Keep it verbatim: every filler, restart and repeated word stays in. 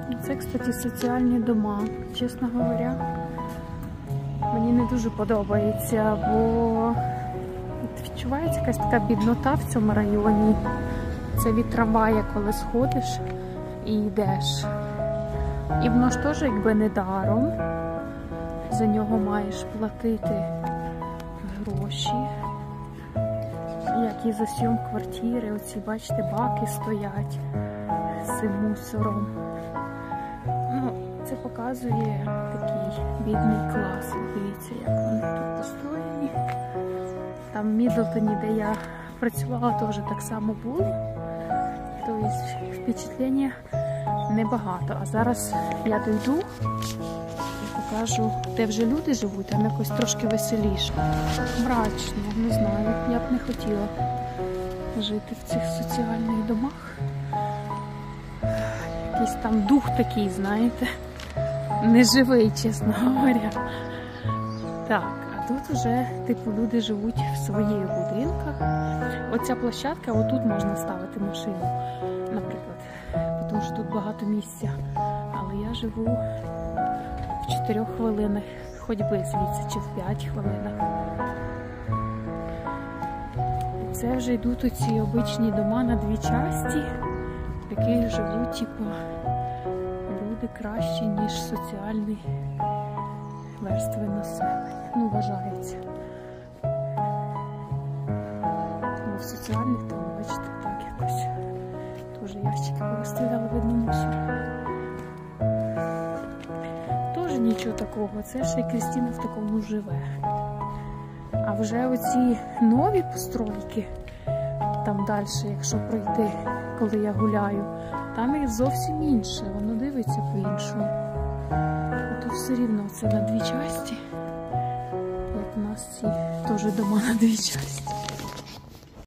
Це, кстати, соціальні дома. Чесно говоря, мені не дуже подобається, бо відчувається якась така біднота в цьому районі. Це від трамвая, коли сходиш і йдеш. І воно ж теж якби не даром. За нього маєш платити гроші. Як і за сьом квартири. Оці, бачите, баки стоять з цим мусором. Ну, це показує такий бідний клас. Дивіться, як вони тут построєні. Там в Мідлтоні, де я працювала, теж так само було. Тобто впечатлення небагато. А зараз я дойду і покажу, де вже люди живуть, там якось трошки веселіше. Мрачно, не знаю, я б не хотіла жити в цих соціальних домах. Якийсь там дух такий, знаєте, неживий, чесно говоря. Так, а тут вже, типу, люди живуть в своїх будинках. Оця площадка, отут можна ставити машину, наприклад, тому що тут багато місця. Але я живу в чотирьох хвилинах ходьби звідси, чи в п'ять хвилинах. Це вже йдуть оці обичні дома на дві часті, в яких живуть, типу, люди кращі, ніж соціальні верстви населення. Ну, вважається. Ну, в соціальних там, бачите, так якось. Тоже ящики повиставляли, видно, мусор. Тоже нічого такого. Це ще й Крістіна в такому живе. А вже оці нові постройки, там далі, якщо пройти, коли я гуляю, там їх зовсім інше, воно дивиться по-іншому. А тут все рівно це на дві часті, як у нас ці теж дома на дві часті.